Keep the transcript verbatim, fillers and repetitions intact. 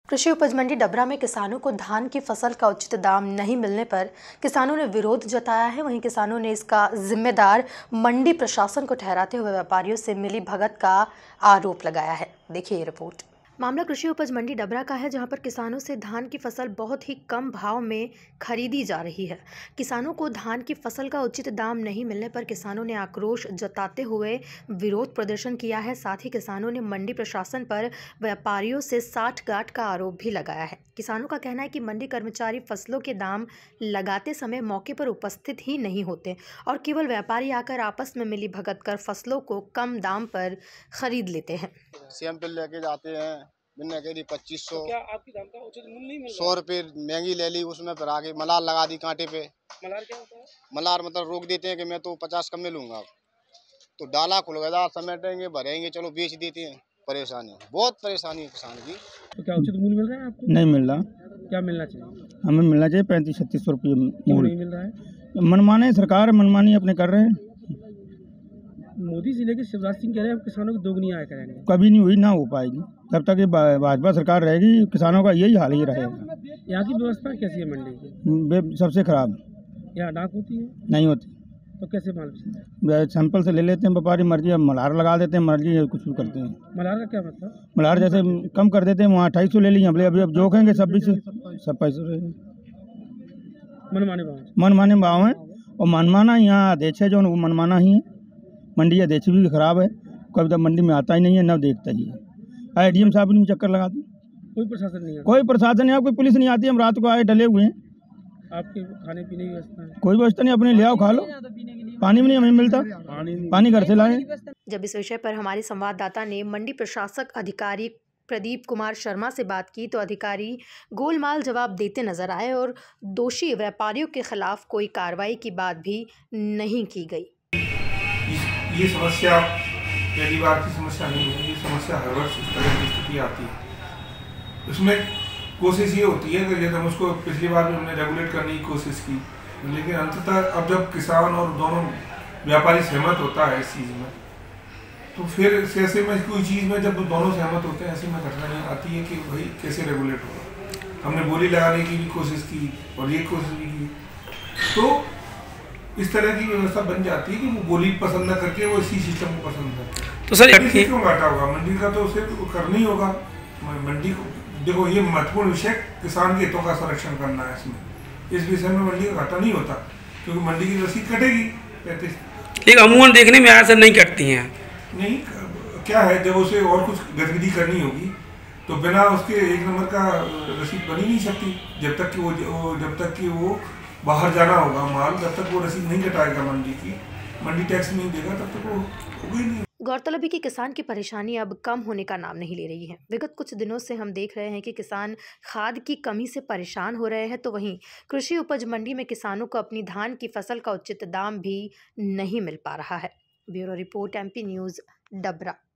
कृषि उपज मंडी डबरा में किसानों को धान की फसल का उचित दाम नहीं मिलने पर किसानों ने विरोध जताया है। वहीं किसानों ने इसका जिम्मेदार मंडी प्रशासन को ठहराते हुए व्यापारियों से मिली भगत का आरोप लगाया है। देखिए ये रिपोर्ट। मामला कृषि उपज मंडी डबरा का है, जहां पर किसानों से धान की फसल बहुत ही कम भाव में खरीदी जा रही है। किसानों को धान की फसल का उचित दाम नहीं मिलने पर किसानों ने आक्रोश जताते हुए विरोध प्रदर्शन किया है। साथ ही किसानों ने मंडी प्रशासन पर व्यापारियों से साठ-गांठ का आरोप भी लगाया है। किसानों का कहना है कि मंडी कर्मचारी फसलों के दाम लगाते समय मौके पर उपस्थित ही नहीं होते और केवल व्यापारी आकर आपस में मिली भगत कर फसलों को कम दाम पर खरीद लेते हैं। सैंपल लेके जाते हैं, मैंने कह दी पच्चीस सौ, क्या आपकी दाम का उचित मूल्य नहीं मिल रहा? सौ रुपये महंगी ले ली, उसमें फिर आगे मलार लगा दी कांटे पे। मलार क्या होता है? मलार मतलब रोक देते हैं कि मैं तो पचास कम में लूंगा, तो डाला खुल गया, समेटेंगे भरेंगे, चलो बेच देते हैं। परेशानी, बहुत परेशानी है किसान की। तो क्या उचित मूल्य मिल रहा है आपको? नहीं मिल रहा। क्या मिलना चाहिए? हमें मिलना चाहिए पैंतीस छत्तीस सौ रुपये क्यों नहीं मूल्य। मिल रहा है? मनमाने सरकार मनमानी अपने कर रहे हैं। मोदी जिले के शिवराज सिंह कह रहे हैं किसानों की दोगुनी आय करेंगे। कभी नहीं हुई, ना हो पाएगी। जब तक ये भाजपा सरकार रहेगी किसानों का यही हाल ही रहेगा। यहाँ की व्यवस्था कैसी है मंडी की? बे- सबसे खराब। यहाँ डाक होती है? नहीं होती। तो कैसे माल? सैंपल से ले लेते हैं व्यापारी, मर्जी अब मलार लगा देते हैं, मर्जी कुछ भी करते हैं। मलार का क्या मतलब? मलार जैसे कम कर देते हैं, वहाँ अट्ठाईस सौ ले ली, अभी अभी अब जोखेंगे छब्बीस से सब पैसे मनमाने भाव? मनमाने भाव है और मनमाना यहाँ अध्यक्ष है जो वो मनमाना ही है। मंडी अध्यक्ष भी खराब है, कभी तक मंडी में आता ही नहीं है, न देखता ही है। आई डी एम साहब ने चक्कर लगाते, कोई प्रशासन नहीं है? कोई प्रशासन नहीं, कोई पुलिस नहीं आती। हम रात को आए डले हुए हैं। आपके खाने पीने की व्यवस्था है? कोई व्यवस्था नहीं, अपने ले आओ खा लो। पानी भी नहीं हमें मिलता, पानी घर से लाए। जब इस विषय पर हमारे संवाददाता ने मंडी प्रशासक अधिकारी प्रदीप कुमार शर्मा से बात की तो अधिकारी गोलमाल जवाब देते नजर आए और दोषी व्यापारियों के खिलाफ कोई कार्रवाई की बात भी नहीं की गई। ये समस्या पहली बार की समस्या नहीं है, ये समस्या हर वर्ष इस तरह की स्थिति आती है। इसमें कोशिश ये होती है कि जैसे हम उसको पिछली बार भी हमने रेगुलेट करने की कोशिश की, लेकिन अंततः अब जब किसान और दोनों व्यापारी सहमत होता है इस चीज़ में, तो फिर ऐसे में कोई चीज़ में जब दोनों सहमत होते हैं ऐसे में कठिनाई आती है कि भाई कैसे रेगुलेट होगा। हमने बोली लगाने की भी कोशिश की और ये कोशिश भी की, तो इस तरह की व्यवस्था बन जाती है कि वो बोली पसंद न करके वो इसी सिस्टम को पसंद करते हैं। तो सर मंडी से क्यों घाटा होगा? मंडी का तो उसे करना ही होगा। मंडी को देखो, ये महत्वपूर्ण विषय किसान के हितों का संरक्षण करना है। इसमें इस विषय में मंडी का घाटा नहीं होता क्योंकि मंडी की रसीद कटेगी पैंतीस। लेकिन अमूमन देखने में ऐसा नहीं करती हैं। नहीं, क्या है, जब उसे और कुछ गतिविधि करनी होगी तो बिना उसके एक नंबर का रसीद बनी नहीं सकती। जब तक कि वो जब तक कि वो बाहर जाना होगा माल, जब तक वो रसीद नहीं कटाएगा मंडी की, मंडी टैक्स नहीं देगा, तब तक वो होगा ही नहीं। गौरतलब है कि किसान की परेशानी अब कम होने का नाम नहीं ले रही है। विगत कुछ दिनों से हम देख रहे हैं कि किसान खाद की कमी से परेशान हो रहे हैं, तो वहीं कृषि उपज मंडी में किसानों को अपनी धान की फसल का उचित दाम भी नहीं मिल पा रहा है। Bureau report, MP news, Dabra.